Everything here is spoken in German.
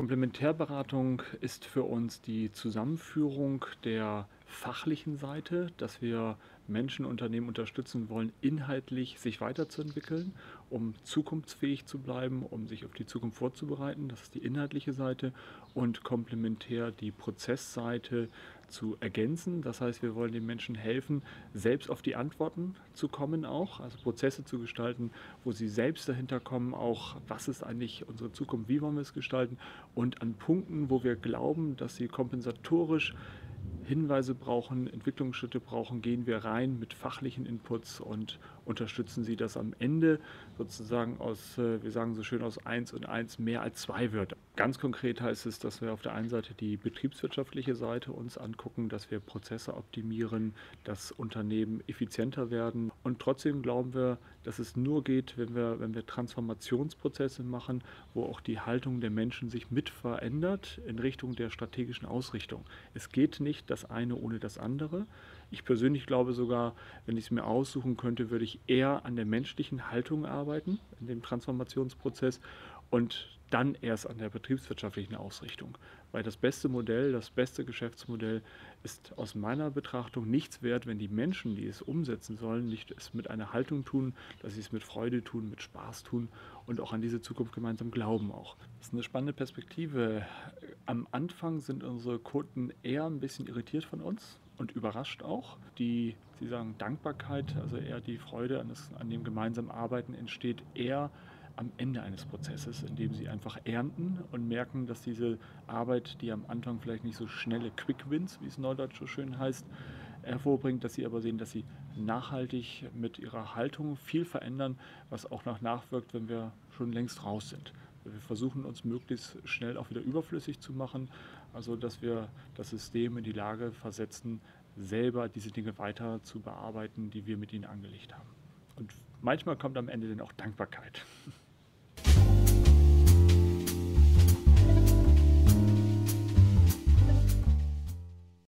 Komplementärberatung ist für uns die Zusammenführung der fachlichen Seite, dass wir Menschen, Unternehmen unterstützen wollen, inhaltlich sich weiterzuentwickeln, um zukunftsfähig zu bleiben, um sich auf die Zukunft vorzubereiten. Das ist die inhaltliche Seite und komplementär die Prozessseite zu ergänzen. Das heißt, wir wollen den Menschen helfen, selbst auf die Antworten zu kommen auch, also Prozesse zu gestalten, wo sie selbst dahinter kommen, auch was ist eigentlich unsere Zukunft, wie wollen wir es gestalten und an Punkten, wo wir glauben, dass sie kompensatorisch Hinweise brauchen, Entwicklungsschritte brauchen, gehen wir rein mit fachlichen Inputs und unterstützen sie, dass am Ende sozusagen aus, wir sagen so schön, aus eins und eins mehr als 2 wird. Ganz konkret heißt es, dass wir auf der einen Seite die betriebswirtschaftliche Seite uns angucken, dass wir Prozesse optimieren, dass Unternehmen effizienter werden. Und trotzdem glauben wir, dass es nur geht, wenn wir Transformationsprozesse machen, wo auch die Haltung der Menschen sich mit verändert in Richtung der strategischen Ausrichtung. Es geht nicht das eine ohne das andere. Ich persönlich glaube sogar, wenn ich es mir aussuchen könnte, würde ich eher an der menschlichen Haltung arbeiten, in dem Transformationsprozess und dann erst an der betriebswirtschaftlichen Ausrichtung. Weil das beste Modell, das beste Geschäftsmodell ist aus meiner Betrachtung nichts wert, wenn die Menschen, die es umsetzen sollen, nicht es mit einer Haltung tun, dass sie es mit Freude tun, mit Spaß tun und auch an diese Zukunft gemeinsam glauben auch. Das ist eine spannende Perspektive. Am Anfang sind unsere Kunden eher ein bisschen irritiert von uns und überrascht auch. Sie sagen Dankbarkeit, also eher die Freude an dem gemeinsamen Arbeiten entsteht eher am Ende eines Prozesses, in dem sie einfach ernten und merken, dass diese Arbeit, die am Anfang vielleicht nicht so schnelle Quick Wins, wie es neudeutsch so schön heißt, hervorbringt, dass sie aber sehen, dass sie nachhaltig mit ihrer Haltung viel verändern, was auch noch nachwirkt, wenn wir schon längst raus sind. Wir versuchen uns möglichst schnell auch wieder überflüssig zu machen, also dass wir das System in die Lage versetzen, selber diese Dinge weiter zu bearbeiten, die wir mit ihnen angelegt haben. Und manchmal kommt am Ende dann auch Dankbarkeit.